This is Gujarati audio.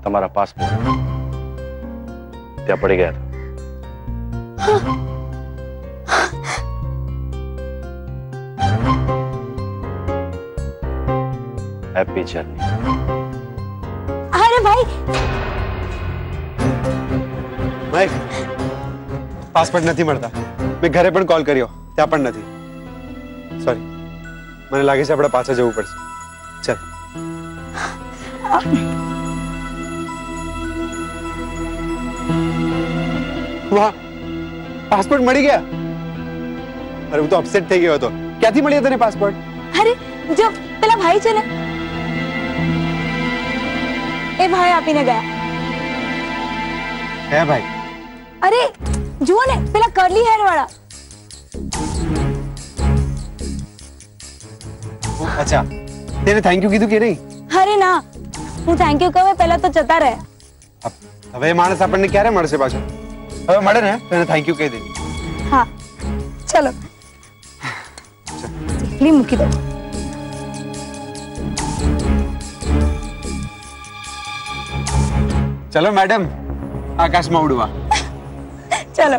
તમારા પાસપોર્ટ ત્યાં પડી ગયા હતા. Happy journey. અરે ભાઈ મહેક, પાસપોર્ટ નથી મળતા. મેં ઘરે પણ કોલ કર્યો, ત્યાં પણ નથી. સોરી, મને લાગે છે આપણે પાછા જવું પડશે. ચાલ. વાહ, પાસપોર્ટ મળી ગયા. અરે હું તો અપસેટ થઈ ગયો હતો. ક્યાંથી મળ્યો તને પાસપોર્ટ? અરે જો પેલા ભાઈ છે ને, એ ભાઈ આપીને ગયા. હે ભાઈ? અરે જુઓ ને, પેલા કર્લી હેર વાળા. અચ્છા, તેને થેન્ક યુ કીધું કે નહીં? અરે ના, હું થેન્ક યુ કહું પહેલા તો જતા રહ્યા. હવે એ માણસ આપણને ક્યારે મળશે પાછો? હવે મળે ને તેને થેન્ક યુ કહી દે. હા ચલો, ચીખલી મૂકી દો. ચલો મેડમ, આકાશમાં ઉડવા. ચલો.